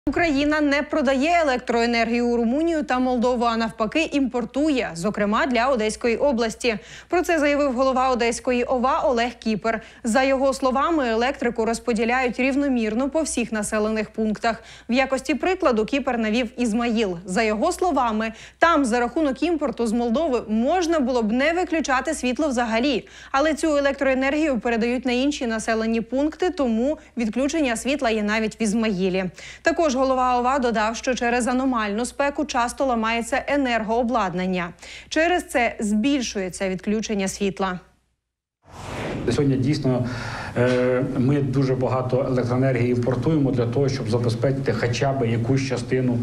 Україна не продає електроенергію у Румунію та Молдову, а навпаки імпортує, зокрема для Одеської області. Про це заявив голова Одеської ОВА Олег Кіпер. За його словами, електрику розподіляють рівномірно по всіх населених пунктах. В якості прикладу Кіпер навів Ізмаїл. За його словами, там за рахунок імпорту з Молдови можна було б не виключати світло взагалі. Але цю електроенергію передають на інші населені пункти, тому відключення світла є навіть в Ізмаїлі. Також голова ОВА додав, що через аномальну спеку часто ламається енергообладнання. Через це збільшується відключення світла. Сьогодні дійсно ми дуже багато електроенергії імпортуємо для того, щоб забезпечити хоча б якусь частину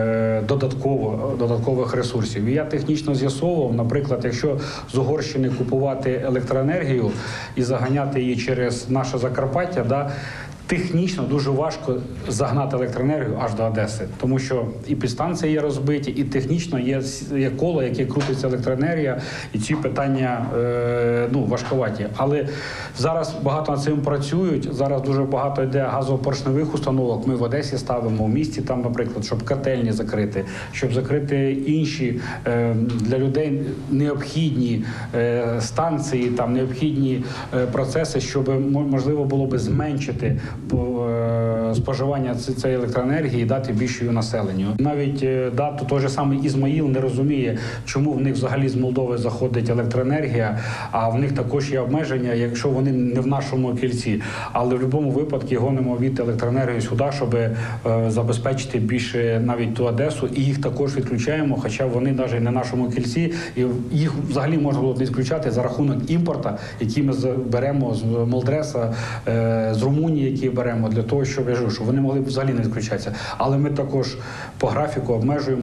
додаткових ресурсів. І я технічно з'ясовував, наприклад, якщо з Угорщини купувати електроенергію і заганяти її через наше Закарпаття, технічно дуже важко загнати електроенергію аж до Одеси, тому що і підстанції є розбиті, і технічно є коло, яке крутиться електроенергія, і ці питання важковаті. Але зараз багато над цим працюють, зараз дуже багато йде газопоршневих установок, ми в Одесі ставимо, в місті там, наприклад, щоб котельні закрити, щоб закрити інші для людей необхідні станції, там необхідні процеси, щоб можливо було би зменшити споживання цієї електроенергії і дати більше її населенню. Навіть той же самий Ізмаїл не розуміє, чому в них взагалі з Молдови заходить електроенергія, а в них також є обмеження, якщо вони не в нашому кільці. Але в будь-якому випадку гонимо від електроенергії сюди, щоб забезпечити більше навіть ту Одесу, і їх також відключаємо, хоча вони навіть не в нашому кільці, і їх взагалі можна було відключати за рахунок імпорту, який ми беремо з Молдреса, з Румунії, які беремо для того, щоб вони могли б взагалі не відключатися. Але ми також по графіку обмежуємо.